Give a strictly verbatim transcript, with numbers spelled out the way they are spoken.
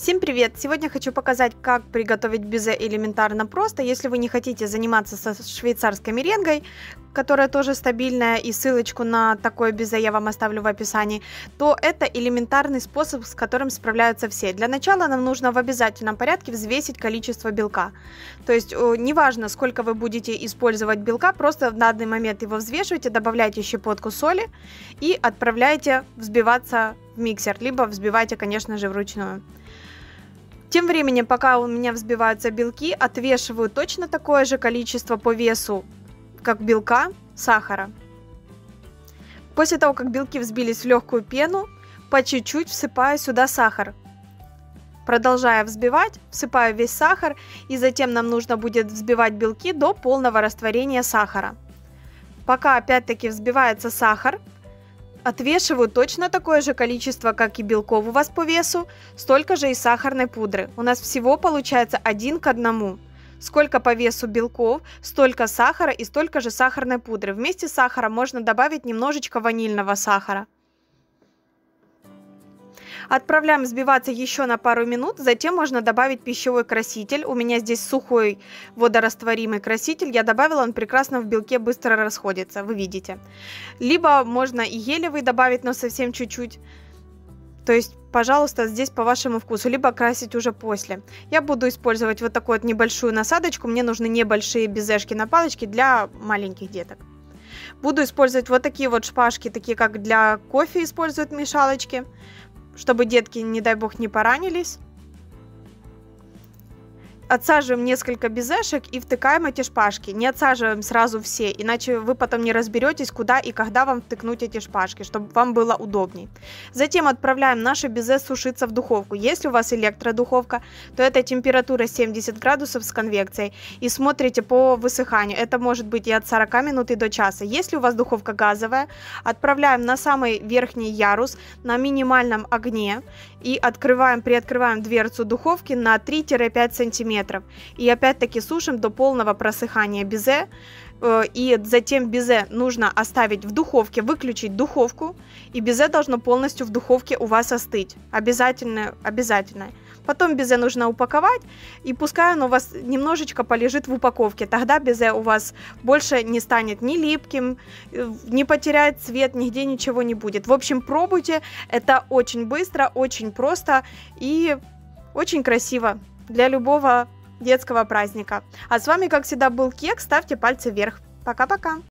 Всем привет! Сегодня хочу показать, как приготовить безе элементарно просто. Если вы не хотите заниматься со швейцарской меренгой, которая тоже стабильная, и ссылочку на такое безе я вам оставлю в описании, то это элементарный способ, с которым справляются все. Для начала нам нужно в обязательном порядке взвесить количество белка. То есть неважно, сколько вы будете использовать белка, просто в данный момент его взвешивайте, добавляйте щепотку соли и отправляйте взбиваться в миксер, либо взбивайте, конечно же, вручную. Тем временем, пока у меня взбиваются белки, отвешиваю точно такое же количество по весу, как белка, сахара. После того, как белки взбились в легкую пену, по чуть-чуть всыпаю сюда сахар. Продолжая взбивать, всыпаю весь сахар, и затем нам нужно будет взбивать белки до полного растворения сахара. Пока опять-таки взбивается сахар, отвешиваю точно такое же количество, как и белков у вас по весу, столько же и сахарной пудры. У нас всего получается один к одному. Сколько по весу белков, столько сахара и столько же сахарной пудры. Вместе с сахаром можно добавить немножечко ванильного сахара. Отправляем взбиваться еще на пару минут, затем можно добавить пищевой краситель. У меня здесь сухой водорастворимый краситель, я добавила, он прекрасно в белке быстро расходится, вы видите. Либо можно и гелевый добавить, но совсем чуть-чуть. То есть, пожалуйста, здесь по вашему вкусу, либо красить уже после. Я буду использовать вот такую вот небольшую насадочку, мне нужны небольшие безешки на палочке для маленьких деток. Буду использовать вот такие вот шпажки, такие как для кофе используют мешалочки, чтобы детки, не дай бог, не поранились. Отсаживаем несколько безешек и втыкаем эти шпажки. Не отсаживаем сразу все, иначе вы потом не разберетесь, куда и когда вам втыкнуть эти шпажки, чтобы вам было удобней. Затем отправляем наше безе сушиться в духовку. Если у вас электродуховка, то это температура семьдесят градусов с конвекцией. И смотрите по высыханию. Это может быть и от сорока минут и до часа. Если у вас духовка газовая, отправляем на самый верхний ярус на минимальном огне и открываем, приоткрываем дверцу духовки на три-пять сантиметров. И опять-таки сушим до полного просыхания безе. И затем безе нужно оставить в духовке, выключить духовку. И безе должно полностью в духовке у вас остыть. Обязательно, обязательно. Потом безе нужно упаковать. И пускай оно у вас немножечко полежит в упаковке. Тогда безе у вас больше не станет ни липким, не потеряет цвет, нигде ничего не будет. В общем, пробуйте. Это очень быстро, очень просто и очень красиво. Для любого детского праздника. А с вами, как всегда, был Кек. Ставьте пальцы вверх. Пока-пока.